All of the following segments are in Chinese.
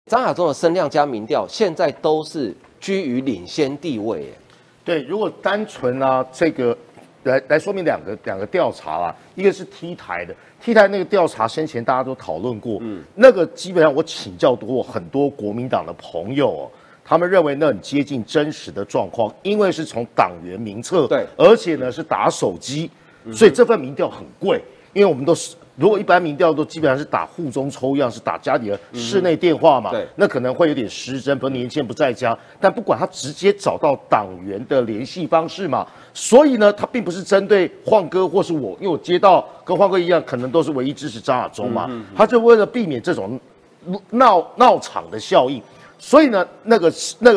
张亚中的声量加民调现在都是居于领先地位，哎。 对，如果单纯啊这个来说明两个调查啦，一个是 T 台的，T 台那个调查先前大家都讨论过，那个基本上我请教过很多国民党的朋友哦，他们认为那很接近真实的状况，因为是从党员名册， 对， 而且呢是打手机，所以这份民调很贵，因为我们都是。如果一般民调都基本上是打户中抽样，是打家里的室内电话嘛，那可能会有点失真，比如年轻人不在家。但不管他直接找到党员的联系方式嘛，所以呢，他并不是针对晃哥或是我，因为我接到跟晃哥一样，可能都是唯一支持张亚中嘛，他就为了避免这种闹场的效应。所以呢，那个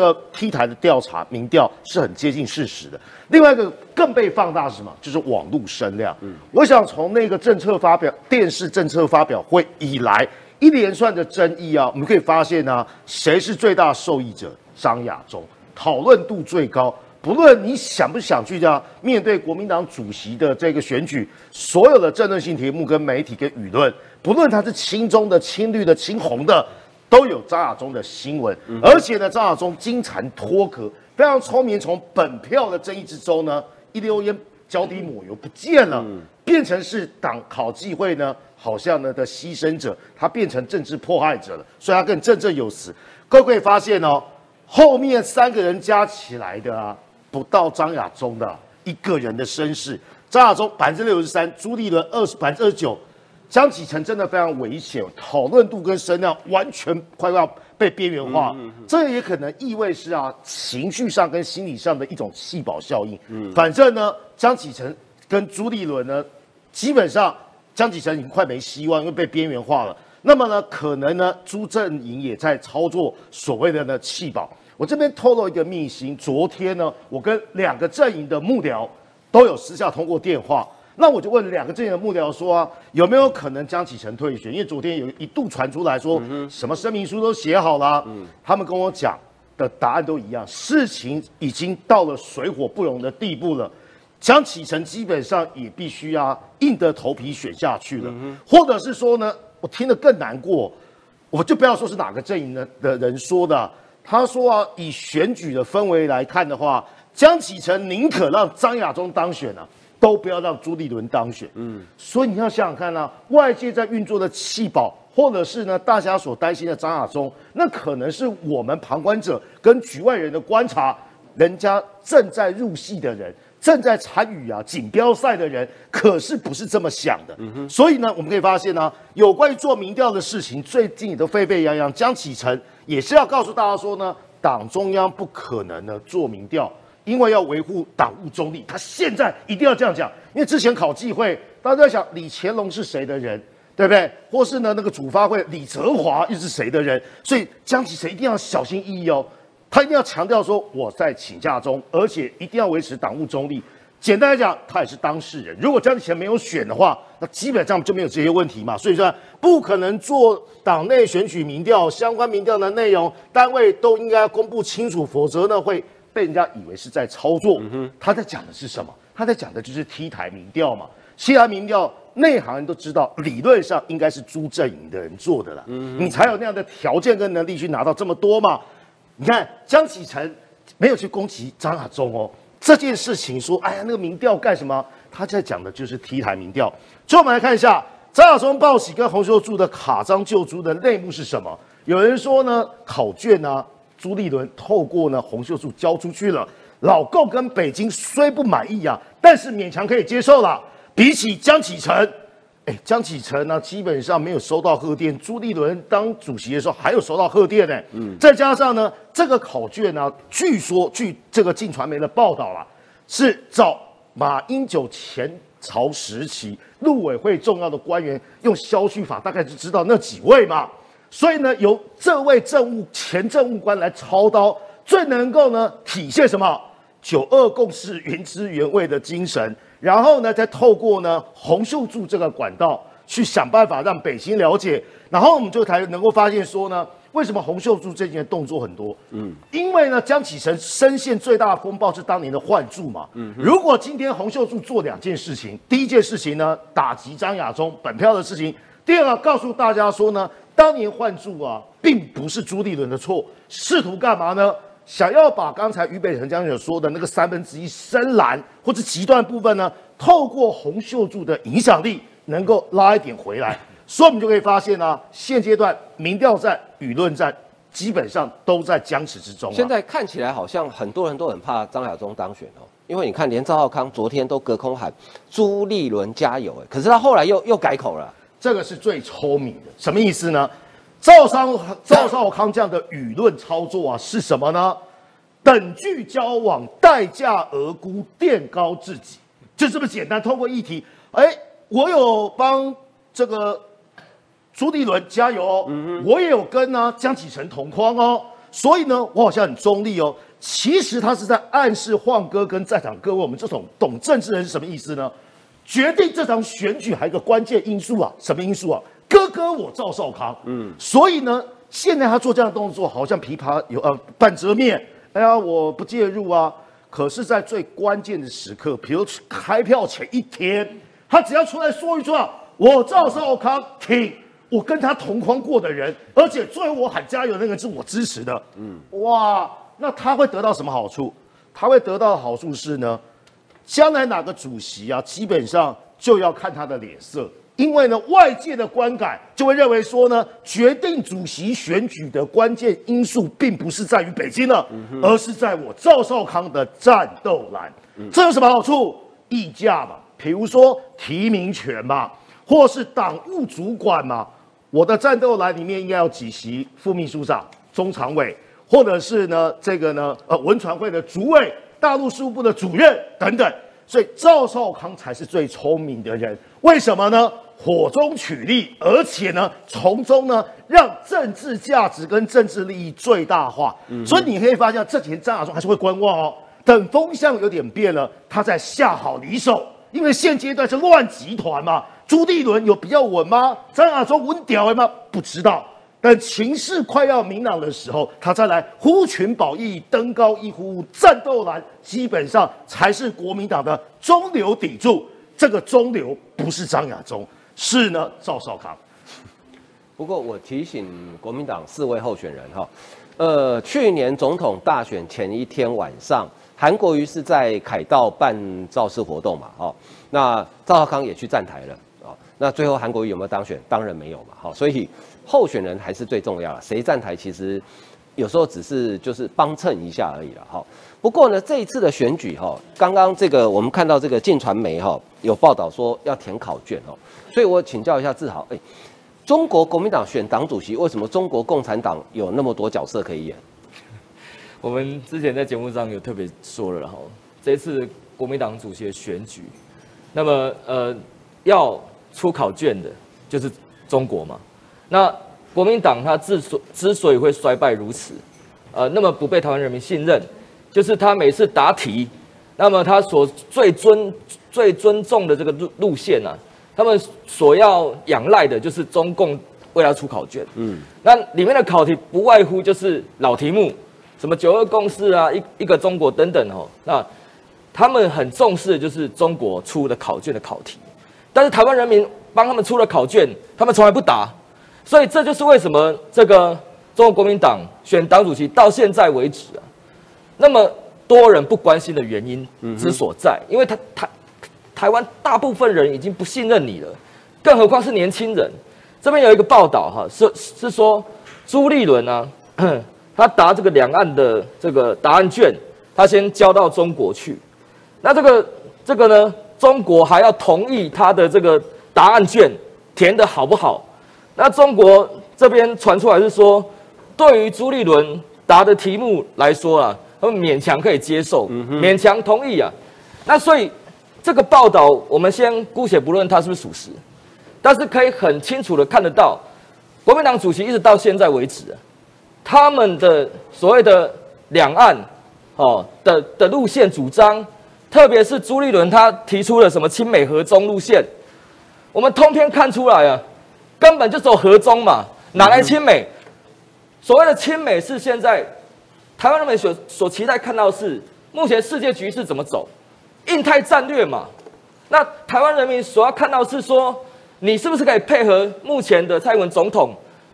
T 台的调查民调是很接近事实的。另外一个更被放大是什么？就是网络声量。我想从那个电视政策发表会以来，一连串的争议啊，我们可以发现呢，谁是最大受益者？张亚中，讨论度最高。不论你想不想去这样面对国民党主席的这个选举，所有的政论性题目跟媒体跟舆论，不论他是亲中的、亲绿的、亲红的。都有张亚中的新闻，而且呢，张亚中经常脱壳，非常聪明。从本票的争议之中呢，一溜烟脚底抹油不见了，变成是党考纪会呢，好像呢的牺牲者，他变成政治迫害者了，所以他更振振有词。各位可以发现哦，后面3个人加起来的啊，不到张亚中的1个人的声势。张亚中63%，朱立伦29%。江启臣真的非常危险，讨论度跟声量完全快要被边缘化，这也可能意味是啊情绪上跟心理上的一种弃保效应。反正呢，江启臣跟朱立伦呢，基本上江启臣已经快没希望，因为被边缘化了。那么呢，可能呢，朱阵营也在操作所谓的呢弃保。我这边透露一个秘辛，昨天呢，我跟2个阵营的幕僚都有私下通过电话。那我就问2个阵营的幕僚说啊，有没有可能江启臣退选？因为昨天有一度传出来说，什么声明书都写好了，他们跟我讲的答案都一样，事情已经到了水火不容的地步了。江启臣基本上也必须啊硬着头皮选下去了，或者是说呢，我听得更难过，我就不要说是哪个阵营的人说的，他说啊，以选举的氛围来看的话，江启臣宁可让张亚中当选啊。都不要让朱立伦当选，所以你要想想看啊，外界在运作的弃保，或者是呢大家所担心的张亚中，那可能是我们旁观者跟局外人的观察，人家正在入戏的人，正在参与啊锦标赛的人，可是不是这么想的。所以呢，我们可以发现呢，有关于做民调的事情，最近也都沸沸扬扬。江启臣也是要告诉大家说呢，党中央不可能呢做民调。因为要维护党务中立，他现在一定要这样讲。因为之前考纪会，大家都在想李乾龙是谁的人，对不对？或是呢那个主发会李泽华又是谁的人？所以江启臣一定要小心翼翼哦，他一定要强调说我在请假中，而且一定要维持党务中立。简单来讲，他也是当事人。如果江启臣没有选的话，那基本上就没有这些问题嘛。所以说不可能做党内选举民调，相关民调的内容单位都应该要公布清楚，否则呢会被人家以为是在操作。他在讲的是什么？他在讲的就是 T 台民调嘛。T 台民调内行人都知道，理论上应该是朱阵营的人做的啦，你才有那样的条件跟能力去拿到这么多嘛。你看江启臣没有去攻击张亚中哦，这件事情说，哎呀那个民调干什么？他在讲的就是 T 台民调。最后我们来看一下张亚中报喜跟洪秀柱的卡章救朱的内幕是什么？有人说呢，考卷啊。朱立伦透过呢洪秀柱交出去了，老共跟北京虽不满意啊，但是勉强可以接受了。比起江启臣，江启臣呢基本上没有收到贺电，朱立伦当主席的时候还有收到贺电呢。再加上呢这个考卷呢，据这个镜传媒的报道啦，是找马英九前朝时期陆委会重要的官员用消去法，大概就知道那几位嘛。所以呢，由这位前政务官来操刀，最能够呢体现什么？9·2共识原汁原味的精神，然后呢，再透过呢洪秀柱这个管道去想办法让北京了解，然后我们就才能够发现说呢，为什么洪秀柱最近的动作很多？因为呢，江启臣深陷最大的风暴是当年的换柱嘛。如果今天洪秀柱做2件事情，第一件事情呢，打击张亚中本票的事情。第二个，告诉大家说呢， 当年换柱啊，并不是朱立伦的错，试图干嘛呢？想要把刚才俞北辰将军说的那个1/3深蓝或者极端部分呢，透过洪秀柱的影响力，能够拉一点回来。所以我们就可以发现啊，现阶段民调战、舆论战基本上都在僵持之中。 现在看起来好像很多人都很怕张亚中当选哦，因为你看连赵少康昨天都隔空喊朱立伦加油，可是他后来又改口了。 这个是最聪明的，什么意思呢？赵少康这样的舆论操作啊，是什么呢？等距交往，待价而沽，垫高自己，就这么简单。通过议题，我有帮这个朱立伦加油哦，我也有跟江启臣同框哦，所以呢，我好像很中立哦。其实他是在暗示晃哥跟在场各位我们这种懂政治人是什么意思呢？决定这场选举还有一个关键因素啊，什么因素啊？哥我赵少康，所以呢，现在他做这样的动作，好像琵琶有半遮面，哎呀，我不介入啊。可是，在最关键的时刻，比如开票前一天，他只要出来说一句话，我赵少康挺我跟他同框过的人，而且最后我喊加油的那个人是我支持的，哇，那他会得到什么好处？他会得到的好处是呢，将来哪个主席啊，基本上就要看他的脸色，因为呢，外界的观感就会认为说呢，决定主席选举的关键因素并不是在于北京了，而是在我赵少康的战斗蓝。这有什么好处？议价嘛，比如说提名权嘛，或是党务主管嘛。我的战斗蓝里面应该有几席副秘书长、中常委，或者是呢文传会的主委、大陆事务部的主任等等。所以赵少康才是最聪明的人，为什么呢？火中取栗，而且呢，从中呢让政治价值跟政治利益最大化。所以你可以发现，这几天张亚中还是会观望哦。等风向有点变了，他在下好离手，因为现阶段是乱集团嘛。朱立伦有比较稳吗？张亚中稳屌吗？不知道。但情势快要明朗的时候，他再来呼群保义，登高一呼，战斗蓝基本上才是国民党的中流砥柱。这个中流不是张亚中，是呢赵少康。 不过我提醒国民党4位候选人哈，去年总统大选前一天晚上，韩国瑜是在凯道办造势活动嘛，那赵少康也去站台了。那最后韩国瑜有没有当选？当然没有嘛，所以候选人还是最重要的。谁站台其实有时候只是就是帮衬一下而已了，不过呢，这一次的选举刚刚这个我们看到这个晋传媒有报道说要填考卷所以我请教一下志豪，中国国民党选党主席，为什么中国共产党有那么多角色可以演？ 我们之前在节目上有特别说了这次国民党主席的选举，那么要出考卷的就是中国嘛。那国民党他之所以会衰败如此，那么不被台湾人民信任，就是他每次答题，那么他所最尊重的这个路线他们所要仰赖的就是中共为他出考卷。那里面的考题不外乎就是老题目，什么9·2共识啊，一个中国等等那他们很重视的就是中国出的考卷的考题。但是台湾人民帮他们出了考卷，他们从来不答，所以这就是为什么这个中国国民党选党主席到现在为止那么多人不关心的原因之所在，因为台湾大部分人已经不信任你了，更何况是年轻人。这边有一个报道是说朱立伦他答这个两岸的这个答案卷，他先交到中国去，那这个呢？中国还要同意他的这个答案卷填得好不好？那中国这边传出来是说，对于朱立伦答的题目来说他们勉强可以接受，勉强同意那所以这个报道我们先姑且不论它是不是属实，但是可以很清楚的看得到，国民党主席一直到现在为止他们的所谓的两岸的路线主张。特别是朱立伦他提出了什么亲美和中路线，我们通篇看出来根本就走和中嘛，哪来亲美？所谓的亲美是现在台湾人民所期待看到的是目前世界局势怎么走，印太战略嘛。那台湾人民所要看到的是说，你是不是可以配合目前的蔡英文总统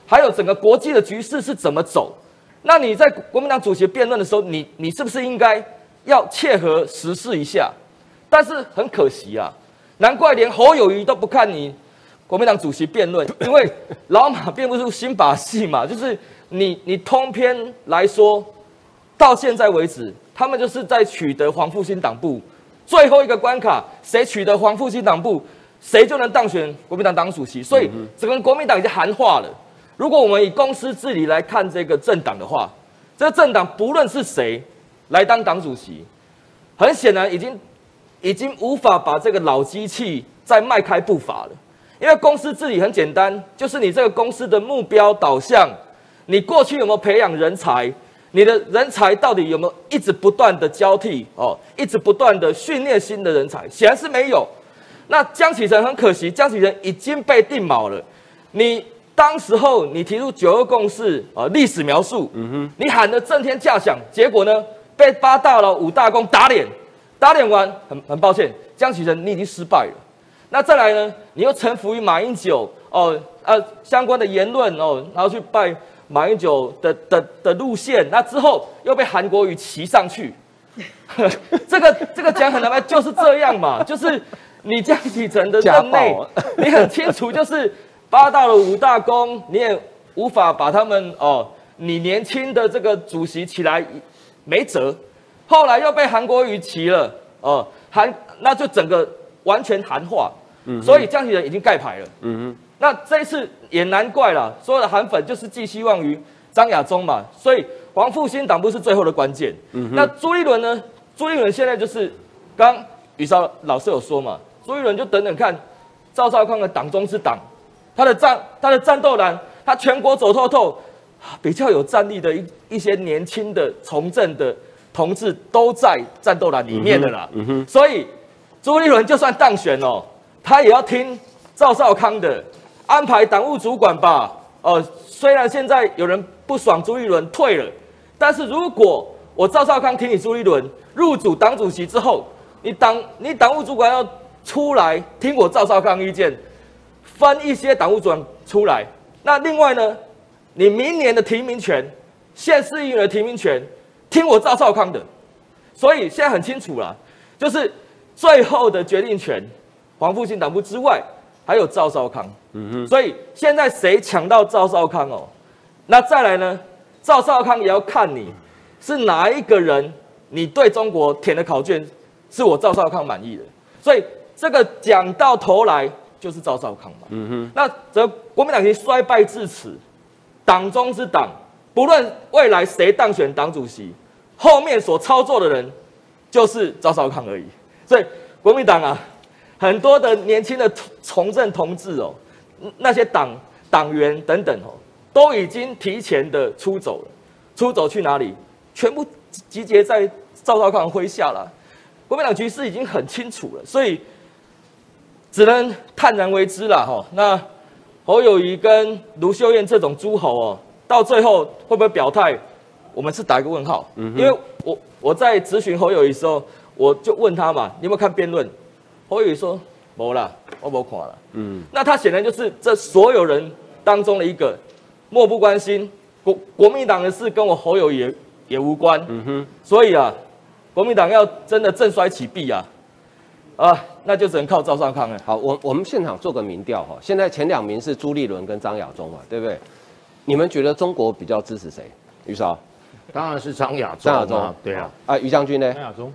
还有整个国际的局势是怎么走。那你在国民党主席辩论的时候，你是不是应该要切合时事一下？但是很可惜啊，难怪连侯友宜都不看你国民党主席辩论，因为老马并不是新把戏嘛，就是你通篇来说，到现在为止，他们就是在取得黄复兴党部最后一个关卡，谁取得黄复兴党部，谁就能当选国民党党主席。所以整个国民党已经含化了。如果我们以公司治理来看这个政党的话，这个政党不论是谁来当党主席，很显然已经无法把这个老机器再迈开步伐了。因为公司治理很简单，就是你这个公司的目标导向，你过去有没有培养人才，你的人才到底有没有一直不断的交替一直不断的训练新的人才，显然是没有。那江启臣很可惜，江启臣已经被定锚了。你当时候你提出9·2共识历史描述，你喊得震天价响，结果呢被8大佬5大公打脸完，很抱歉，江启臣你已经失败了。那再来呢，你又臣服于马英九相关的言论然后去拜马英九的路线，那之后又被韩国瑜骑上去，这个讲很难办，就是这样嘛，就是你江启臣的任内，你很清楚，就是8大佬5大公，你也无法把他们你年轻的这个主席起来没辙，后来又被韩国瑜骑了那就整个完全韩化，所以江启臣已经盖牌了。那这一次也难怪啦，所有的韩粉就是寄希望于张亚中嘛，所以黄复兴党部是最后的关键。那朱立伦呢？朱立伦现在就是刚宇韶老师有说嘛，朱立伦就等等看赵少康的党中之党，他的战斗蓝，他全国走透透，比较有战力的一些年轻的从政的同志都在战斗蓝里面的啦。所以朱立伦就算当选他也要听赵少康的。安排党务主管吧，虽然现在有人不爽朱立伦退了，但是如果我赵少康听你朱立伦入主党主席之后，你党务主管要出来听我赵少康意见，分一些党务主管出来。那另外呢，你明年的提名权，县市议员的提名权，听我赵少康的。所以现在很清楚了，就是最后的决定权，黄复兴党部之外。还有赵少康，所以现在谁抢到赵少康那再来呢？赵少康也要看你是哪一个人，你对中国填的考卷是我赵少康满意的，所以这个讲到头来就是赵少康嘛。那则国民党已经衰败至此，党中之党，不论未来谁当选党主席，后面所操作的人就是赵少康而已。所以国民党很多的年轻的从政同志那些党员等等都已经提前的出走了，出走去哪里？全部集结在赵少康麾下了。国民党局势已经很清楚了，所以只能叹然为之啦那侯友宜跟卢秀燕这种诸侯到最后会不会表态？我们是打一个问号。因为我在质询侯友宜的时候，我就问他嘛，你有没有看辩论？侯友宜说没啦，我没看了。那他显然就是这所有人当中的一个，漠不关心。国民党的事跟我侯友宜也无关。所以国民党要真的振衰起弊那就只能靠赵少康了。 好，我们现场做个民调现在前2名是朱立伦跟张亚中嘛，对不对？你们觉得中国比较支持谁？宇韶？ 当然是张亚中。对啊。 于将军呢？ 张亚中。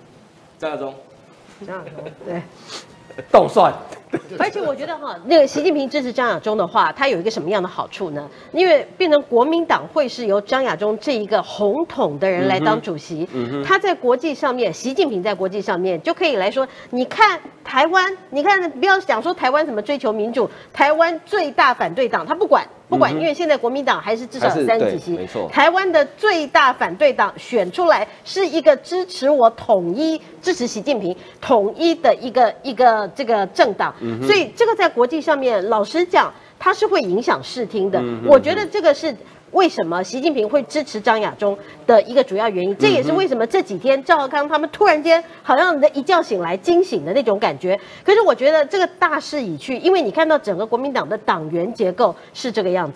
对， 动算。 而且我觉得那个习近平支持张亚中的话，他有一个什么样的好处呢？因为变成国民党会是由张亚中这一个红统的人来当主席，他在国际上面，习近平在国际上面就可以来说，你看台湾，你看不要讲说台湾什么追求民主，台湾最大反对党他不管，因为现在国民党还是至少有30几席， 没错。台湾的最大反对党选出来是一个支持我统一、支持习近平统一的一个这个政党。所以这个在国际上面，老实讲，它是会影响视听的。我觉得这个是为什么习近平会支持张亚中的一个主要原因。这也是为什么这几天赵少康他们突然间好像一觉醒来惊醒的那种感觉。可是我觉得这个大势已去，因为你看到整个国民党的党员结构是这个样子。